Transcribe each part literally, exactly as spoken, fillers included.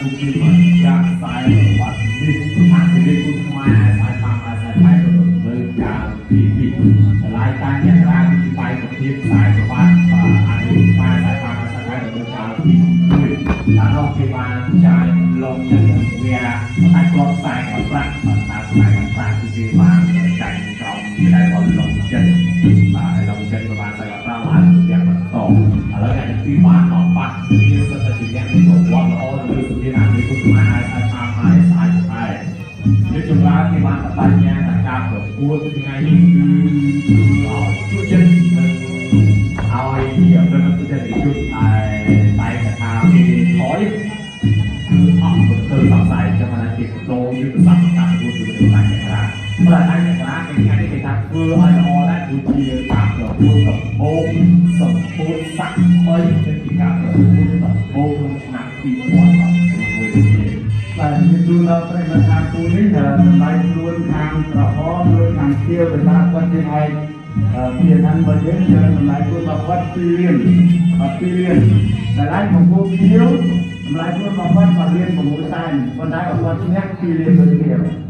គុំពីយ៉ាងខ្សែបាត់នេះអានពីគុំខ្មែរអាចតាមអាស្រ័យតែទៅលើការពីពីឆ្លៃតាអ្នករាជពីបាយប្រធានខ្សែប្រវត្តិអានពីខ្មែរតែតាមអាស្រ័យតែទៅលើការពីដល់នោះគេបានចាយលងទៅវាតែគ្រាប់ខ្សែของប្រាក់តាមខ្សែของប្រាក់ที่គេបានចាញ់ក្រោមពីដៃរបស់លងចិត្តបាទហើយលងចិត្តក៏បានតែប្រាក់បានយ៉ាងបន្តឥឡូវអ្នកទីបានអបបាត់មានសិទ្ធិជាអ្នកប្រវត្តិល្អលើសុភាអានពីគុំខ្មែរអាចតាមហើយស្អាតដែរនេះចម្រើនគេបានបដិញ្ញាថាការប្រកួតថ្ងៃនេះគឺជួយចិត្តនឹងឲ្យប្រតិបត្តិទៅជួយតែតែថាគេថយគឺអស់ទៅសង្ស័យចាំថាគេដូរយុទ្ធសាស្ត្រការប្រកួតគឺតែអ្នករាតែតែអ្នករាគេថ្ងៃនេះគេថាធ្វើឲ្យល្អដែរគឺជាការប្រកួតกับโอ้សម្ពោធស័ក្តិmới trên cáiការប្រកួតกับโอ้ក្នុងឆ្នាំពីរពាន់បាទតែមានជួនដល់ប្រតិបត្តិការគូនេះតម្លៃខ្លួនខាងក្រហមឬខាងខៀវទៅតាមគាត់ជាឯងពីអានបើយើងយើងតម្លៃខ្លួនរបស់គាត់ពីរៀនបាទពីរៀនតម្លៃของពួកខៀវតម្លៃខ្លួនរបស់គាត់មករៀនប្រមូលតែប៉ុន្តែគាត់ឈ្នះពីរៀនដូចគ្នា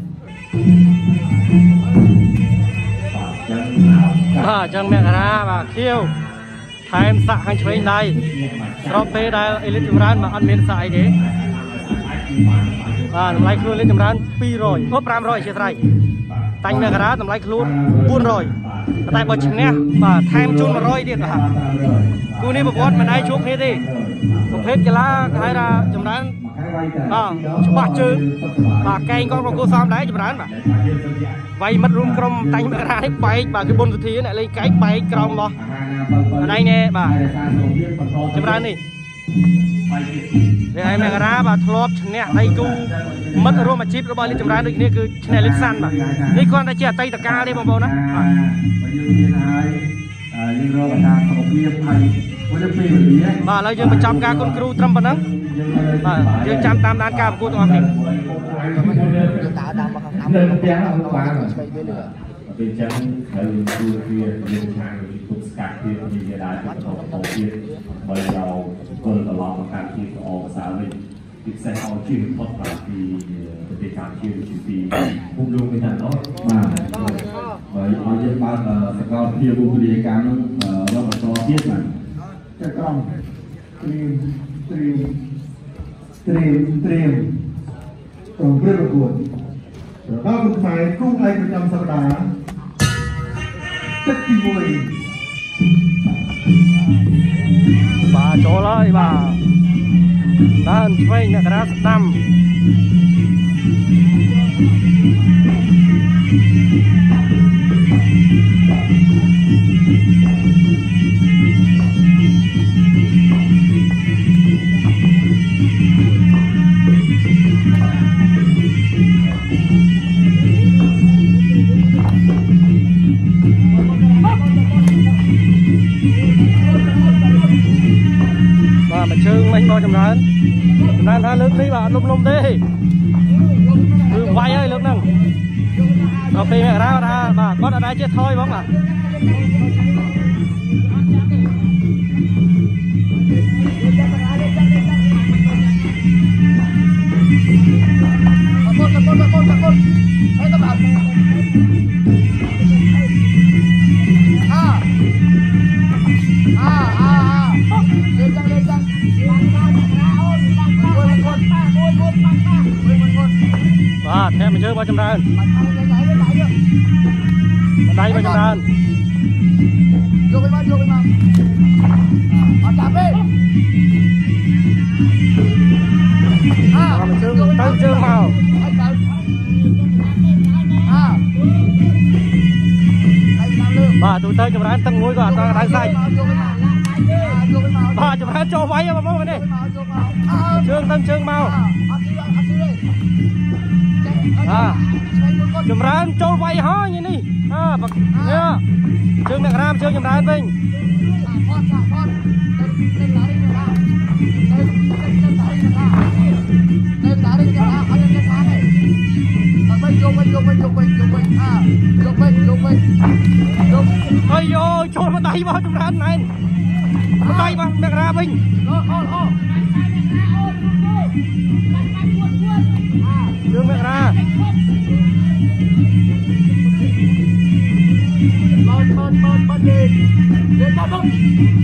បាទចឹងអ្នករាបាទខៀវថែមសាក់ខាងឆ្វេងដៃស្របពេលដែលអេលីតចម្រើនមកអត់មានសាក់អីទេបាទតម្លៃខ្លួនអេលីតចម្រើនពីររយអូប្រាំរយជាស្រ័យតាញ់អ្នករាតម្លៃខ្លួនបួនរយតែបើឈ្នះបាទថែមជូនមួយរយទៀតបាទគូនេះប្រវត្តិមិនដែរជួបគ្នាទេប្រភេទកីឡាគេហៅថាចម្រើនបាទច្បាស់ជើងបាទកែងក៏ប្រកួតសមដែរចម្រើនបាទវាយមិត្តរួមក្រុមតាញ់អ្នករានេះបែកបាទគឺបុណ្យសុធាអ្នកលេងកែងបែកក្រោមរបស់ណៃណែបាទចម្រើននេះនេះឯអ្នករាបាទធ្លាប់ឈ្នះដៃគូមិត្តរួមអាជីពរបស់លីចម្រើនដូចគ្នាគឺឈ្នះលីសាន់បាទនេះគ្រាន់តែជាអតីតកាលទេបងប្អូនណាបាទយើងរកថាសុខភាពហើយមួយពេលវេលាបាទឥឡូវយើងបញ្ចប់ការគុណគ្រូត្រឹមប៉ុណ្ណឹងបាទយើងចាំតាមដានការប្រកួតទាំងអស់គ្នាយើងដើរតាមមកខាងតាមទៅផ្ទះអត់បានស្វែងវាលឿនពេលចឹងហើយជួយវាយើងខាងទុកស្កាត់វានិយាយដែរទៅបន្តទៀតបើเราគល់ត្រឡប់មកការទីល្អភាសាវិញពិសេសឲ្យជាផុតពីប្រទេសកម្ពុជាជាពីភូមិលោកវិញណាបាទហើយឲ្យយើងបើកសកលភាពវិទ្យាកម្មនឹងរកបន្តទៀតបាទតែក្រុមត្រៀមត្រៀមត្រៀមត្រៀមក្រុមប្រកួតរបស់គុំខ្មែរគូឯកប្រចាំសប្តាហ៍ទឹកទីមួយបាទចូលហើយបាទដើរឆ្វេងអ្នករាស្ដាំបាទជើងមិញបោះចម្រើនចម្រើនថាលើកនេះបាទអត់លំលំទេគឺវាយហើយលើកហ្នឹងដល់ពេលអ្នករាថាបាទគាត់អត់ដែរចេះថយបងបាទកូនកូនកូនកូនកូនហើយទៅបាទអាអាអាលេងចាំលេងចាំបាទថែមមកជើងមកចម្រើនដៃមកចម្រើនយកไปមកយកไปមកអត់ចាប់ទេអាមកជើងទៅជើងមកអាបាទទូទៅចម្រើនទឹកមួយក៏អត់ដល់ដៅសាច់បាទចម្រើនចូលវាយបងប្អូននេះជើងទៅជើងមកអាចម្រើនចូលវាយហើយនេះអើជើងអ្នករាមជើងចម្រើនវិញយកវិញយកវិញយកវិញយកវិញអាយកវិញយកវិញយកអីយោចូលមកដៃមកចម្រើនណែនមកដៃមកអ្នករាវិញអូអូអូ chương mẹ ra bớt bớt bớt bớt đi lên bớt bớt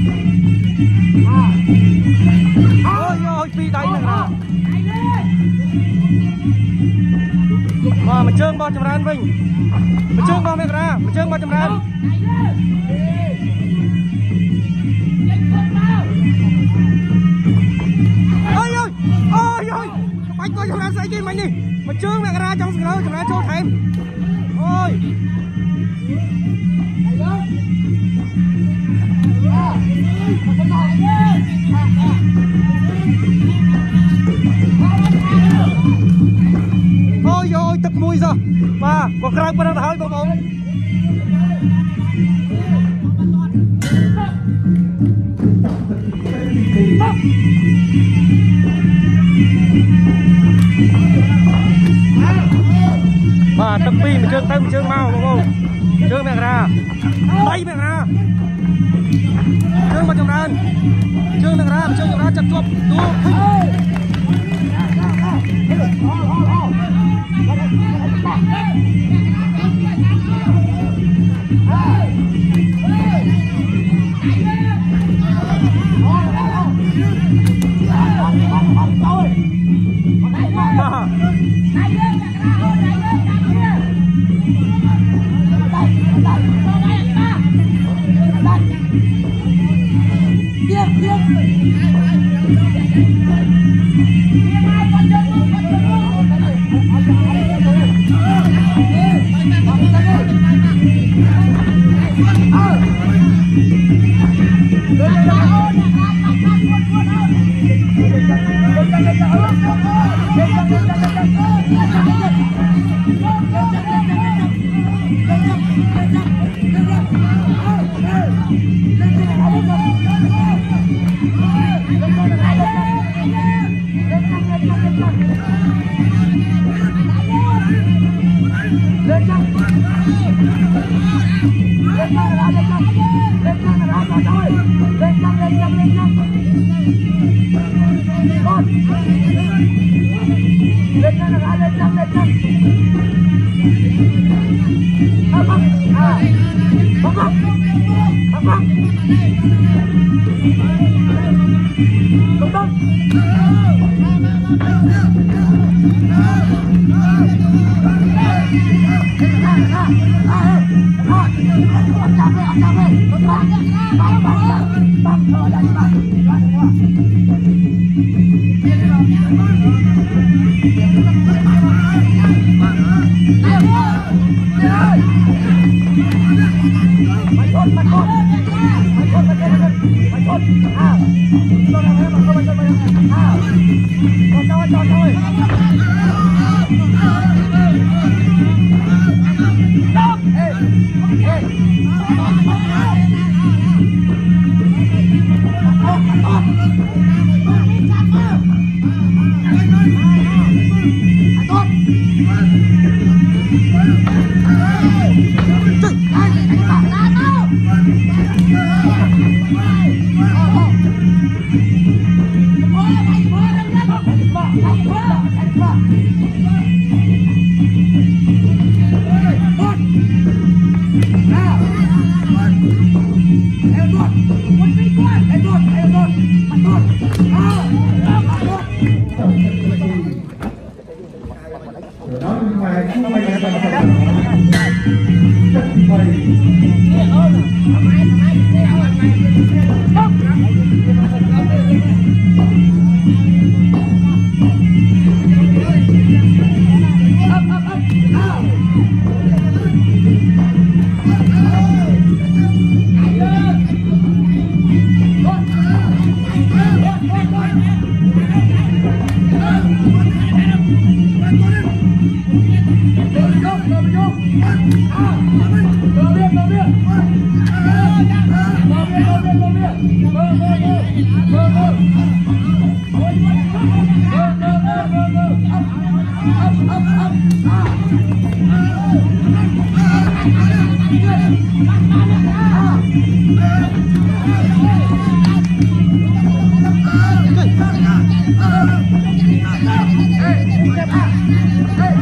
ôi ôi phi tay mẹ ra mà mà chương bao chấm ran vinh mà chương bao mẹ ra mà chương bao chấm ran ôi ôi ôi ôi bánh coi chấm ran sai gì mày đi mà chương mẹ ra trong sờ chấm ran cho thèm ôi ôi ôiទឹកមួយសោះបាទក៏ក្រោកប៉ុណ្ណឹងទៅហើយបងប្អូនបាទទឹកពីរមួយជើងទៅមួយជើងមកបងប្អូនជើងមករាដៃមករាជើងមកចម្រើនជើងមករាជើងចម្រើនចាប់ជាប់ទូ Hey!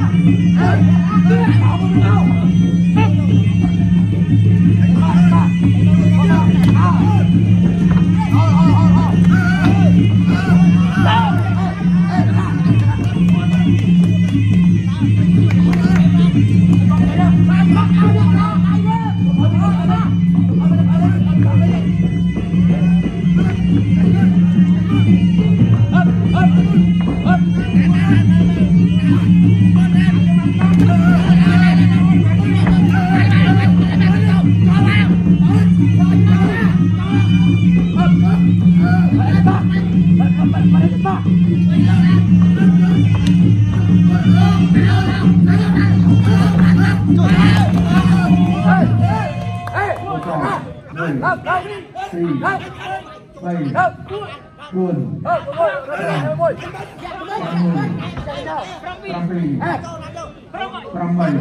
mười Không, không. xì Không. bảy Không. buồn Không, ngồi, ngồi, ngồi. năm mươi năm mươi năm mươi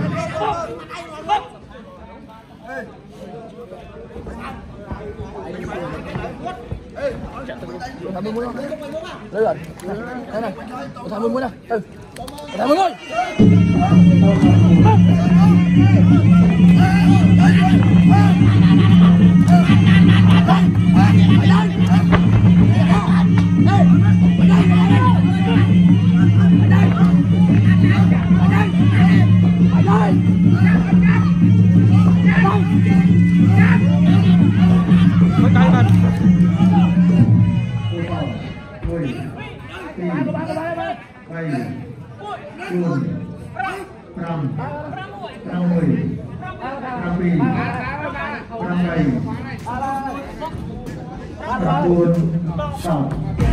Thằng mươi muốn không? Lấy rồi. Đây này. Thằng mươi muốn nè. Ừ. Thằng mươi muốn. Mới cay mình mười xì bảy buồn năm năm mươi năm mươi năm mươi năm buồn sáu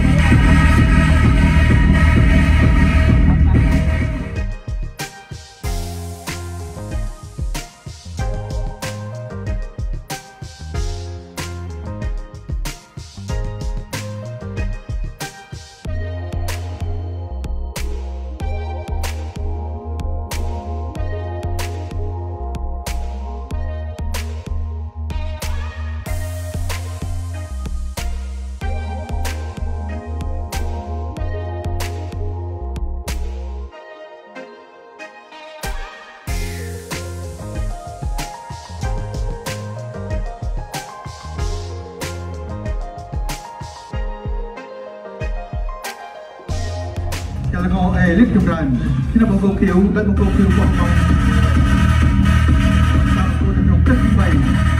Cho nó elite trong rần khi nó bóng cầu khiếu đất bóng cầu khiếu bóng bóng bóng cầu trong chất bảy